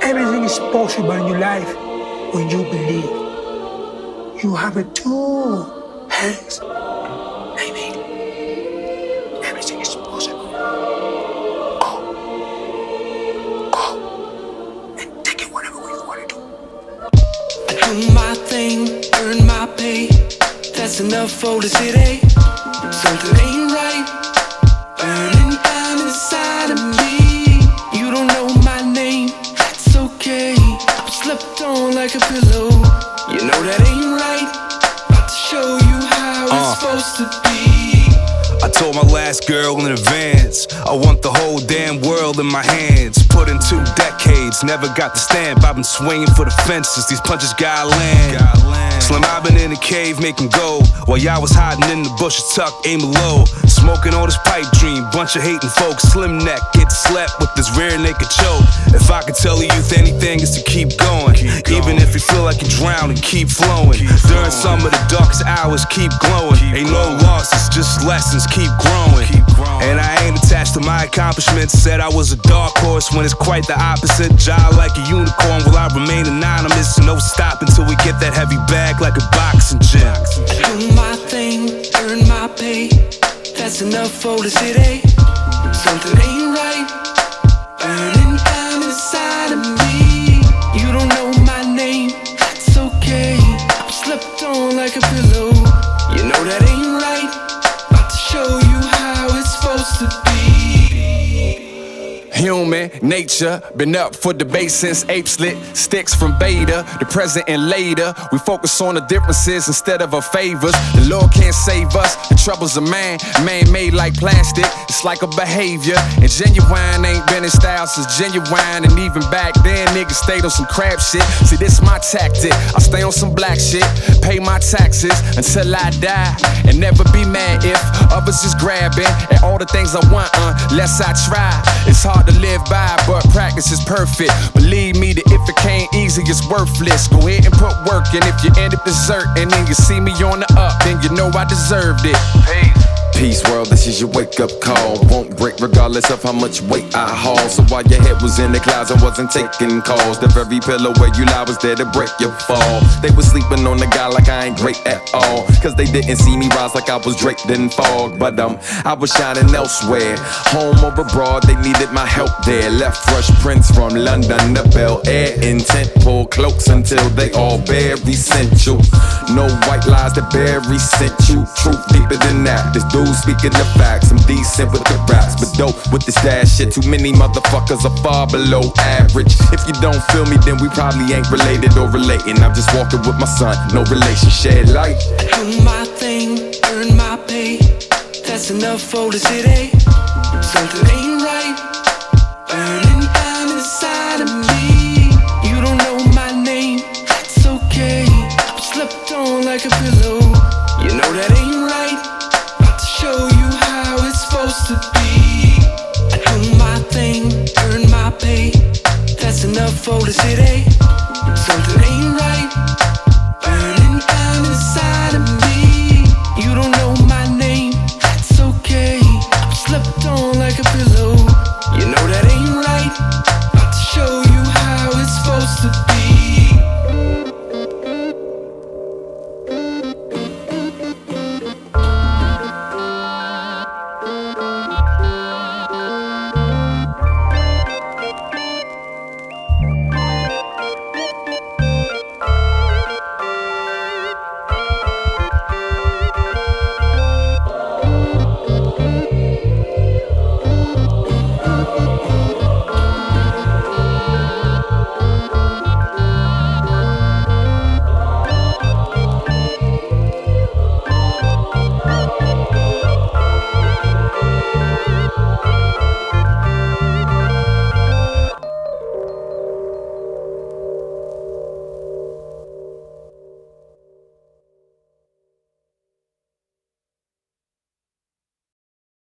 Everything is possible in your life when you believe. You have two hands. I mean, everything is possible. Go. And take it whatever way you want to do. I do my thing, earn my pay. That's enough for the city. Something ain't right, burning down inside of me. You don't know my name, that's okay. I'm slept on like a pillow. You know that ain't right. About to show you how it's supposed to be. I told my last girl in advance, I want the whole damn world in my hands. Put in 2 decades, never got the stamp. I've been swinging for the fences, these punches gotta land. Slim, I've been in the cave making gold, while y'all was hiding in the bushes tucked, aiming low. Smoking all this pipe dream, bunch of hating folks. Slim neck, get slept with this rear naked choke. If I could tell the youth anything, is to keep going. Even if you feel like you're drowning, keep flowing. During some of the darkest hours, keep glowing. Ain't no losses, just lessons, keep growing. And I ain't attached to my accomplishments. Said I was a dark horse when it's quite the opposite. Jive like a unicorn, will I remain anonymous? No stop until we get that heavy bag like a boxing gym. I do my thing, earn my pay. That's enough for the city. Something ain't right, burning down inside of me. You don't know my name, that's okay. I'm slept on like a pillow. You know that ain't right. About to show you how it's supposed to be. Human nature, been up for debate since apes lit sticks from beta, the present and later. We focus on the differences instead of our favors. The Lord can't save us, the troubles of man made like plastic. It's like a behavior, and genuine ain't been in style since genuine. And even back then, niggas stayed on some crap shit. See, this my tactic, I stay on some black shit, pay my taxes until I die, and never be mad if others is grabbing at all the things I want unless I try. It's hard to live by, but practice is perfect. Believe me that if it came easy, it's worthless. Go ahead and put work in. If you end up dessert and then you see me on the up, then you know I deserved it. Peace world, this is your wake-up call. Won't break regardless of how much weight I haul. So while your head was in the clouds, I wasn't taking calls. The very pillow where you lie was there to break your fall. They was sleeping on the guy like I ain't great at all, cause they didn't see me rise like I was draped in fog. But I was shining elsewhere, home or abroad, they needed my help there. Left Fresh Prince from London to Bel Air, intent, pull cloaks until they all bear essential. No white lies that bear resent you. Truth deeper than that. This dude speaking the facts, I'm decent with the raps, but dope with this dash shit. Too many motherfuckers are far below average. If you don't feel me, then we probably ain't related or relating. I'm just walking with my son, no relation, shed light. I do my thing, earn my pay. That's enough for the city.